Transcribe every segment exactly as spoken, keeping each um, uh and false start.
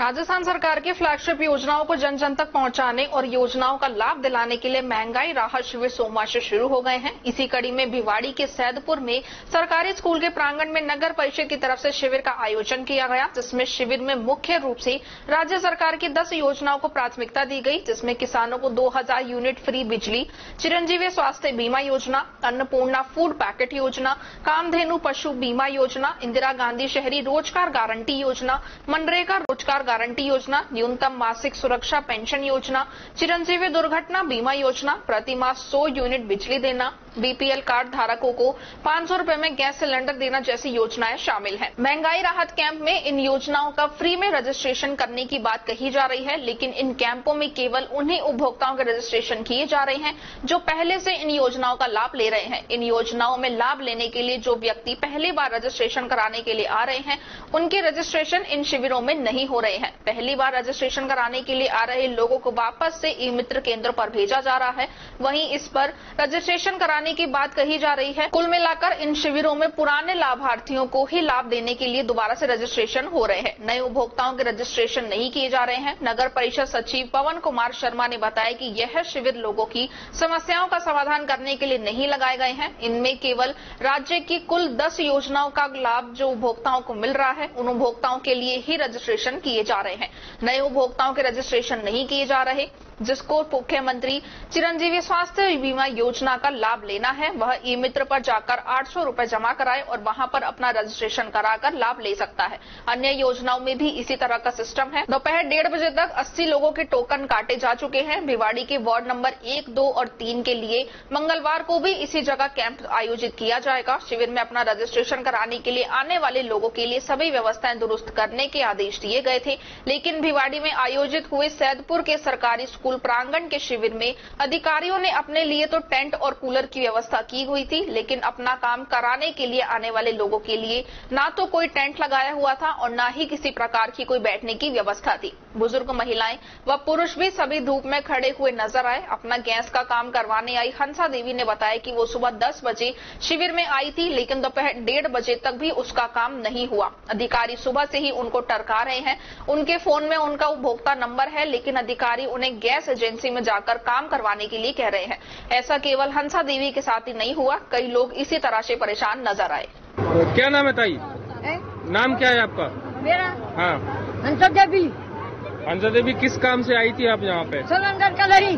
राजस्थान सरकार की फ्लैगशिप योजनाओं को जन जन तक पहुंचाने और योजनाओं का लाभ दिलाने के लिए महंगाई राहत शिविर सोमवार से शुरू हो गए हैं। इसी कड़ी में भिवाड़ी के सैदपुर में सरकारी स्कूल के प्रांगण में नगर परिषद की तरफ से शिविर का आयोजन किया गया, जिसमें शिविर में मुख्य रूप से राज्य सरकार की दस योजनाओं को प्राथमिकता दी गई, जिसमें किसानों को दो हजार यूनिट फ्री बिजली, चिरंजीवी स्वास्थ्य बीमा योजना, अन्नपूर्णा फूड पैकेट योजना, कामधेनु पशु बीमा योजना, इंदिरा गांधी शहरी रोजगार गारंटी योजना, मनरेगा रोजगार गारंटी योजना, न्यूनतम मासिक सुरक्षा पेंशन योजना, चिरंजीवी दुर्घटना बीमा योजना, प्रति माह सौ यूनिट बिजली देना, बीपीएल कार्ड धारकों को पाँच सौ रुपए में गैस सिलेंडर देना जैसी योजनाएं शामिल हैं। महंगाई राहत कैंप में इन योजनाओं का फ्री में रजिस्ट्रेशन करने की बात कही जा रही है, लेकिन इन कैंपों में केवल उन्हीं उपभोक्ताओं के रजिस्ट्रेशन किए जा रहे हैं जो पहले से इन योजनाओं का लाभ ले रहे हैं। इन योजनाओं में लाभ लेने के लिए जो व्यक्ति पहली बार रजिस्ट्रेशन कराने के लिए आ रहे हैं, उनके रजिस्ट्रेशन इन शिविरों में नहीं हो रहे हैं। पहली बार रजिस्ट्रेशन कराने के लिए आ रहे लोगों को वापस से ई मित्र केंद्र पर भेजा जा रहा है। वहीं इस पर रजिस्ट्रेशन कराने की बात कही जा रही है। कुल मिलाकर इन शिविरों में पुराने लाभार्थियों को ही लाभ देने के लिए दोबारा से रजिस्ट्रेशन हो रहे हैं। नए उपभोक्ताओं के रजिस्ट्रेशन नहीं किए जा रहे हैं। नगर परिषद सचिव पवन कुमार शर्मा ने बताया कि यह शिविर लोगों की समस्याओं का समाधान करने के लिए नहीं लगाए गए हैं। इनमें केवल राज्य की कुल दस योजनाओं का लाभ जो उपभोक्ताओं को मिल रहा है, उन उपभोक्ताओं के लिए ही रजिस्ट्रेशन किए जा रहे हैं। नए उपभोक्ताओं के रजिस्ट्रेशन नहीं किए जा रहे। जिसको मुख्यमंत्री चिरंजीवी स्वास्थ्य बीमा योजना का लाभ लेना है, वह ई मित्र पर जाकर आठ सौ रुपए जमा कराए और वहां पर अपना रजिस्ट्रेशन कराकर लाभ ले सकता है। अन्य योजनाओं में भी इसी तरह का सिस्टम है। दोपहर डेढ़ बजे तक अस्सी लोगों के टोकन काटे जा चुके हैं। भिवाड़ी के वार्ड नंबर एक, दो और तीन के लिए मंगलवार को भी इसी जगह कैंप आयोजित किया जाएगा। शिविर में अपना रजिस्ट्रेशन कराने के लिए आने वाले लोगों के लिए सभी व्यवस्थाएं दुरुस्त करने के आदेश दिए गए थे, लेकिन भिवाड़ी में आयोजित हुए सैदपुर के सरकारी स्कूल प्रांगण के शिविर में अधिकारियों ने अपने लिए तो टेंट और कूलर की व्यवस्था की हुई थी, लेकिन अपना काम कराने के लिए आने वाले लोगों के लिए ना तो कोई टेंट लगाया हुआ था और ना ही किसी प्रकार की कोई बैठने की व्यवस्था थी। बुजुर्ग महिलाएं व पुरुष भी सभी धूप में खड़े हुए नजर आए। अपना गैस का काम करवाने आई हंसा देवी ने बताया कि वो सुबह दस बजे शिविर में आई थी, लेकिन दोपहर डेढ़ बजे तक भी उसका काम नहीं हुआ। अधिकारी सुबह से ही उनको टरका रहे हैं। उनके फोन में उनका उपभोक्ता नंबर है, लेकिन अधिकारी उन्हें गैस एजेंसी में जाकर काम करवाने के लिए कह रहे हैं। ऐसा केवल हंसा देवी के साथ ही नहीं हुआ, कई लोग इसी तरह से परेशान नजर आए। क्या नाम है ताई? है? नाम क्या है आपका? मेरा हाँ, हंसा देवी। हंसा देवी, किस काम से आई थी आप यहाँ पे? सिलेंडर का लड़ी।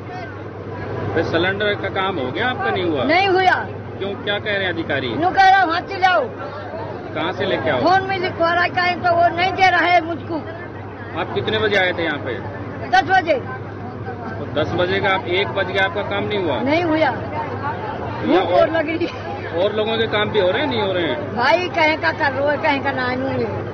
सिलेंडर का काम हो गया आपका? नहीं हुआ? नहीं हुआ। क्यों, क्या कह रहे हैं अधिकारी? नु कह रहा हाथ से जाओ। कहाँ से लेके आओ? फोन में लिखवा रहा है तो वो नहीं दे रहा है मुझको। आप कितने बजे आए थे यहाँ पे? दस बजे। तो दस बजे का आप एक बज गया, आपका काम नहीं हुआ? नहीं हुआ। और, और लगी। और लोगों के काम भी हो रहे हैं, नहीं हो रहे हैं? भाई कहीं का कर रहे हो, कहीं का नहीं हुए।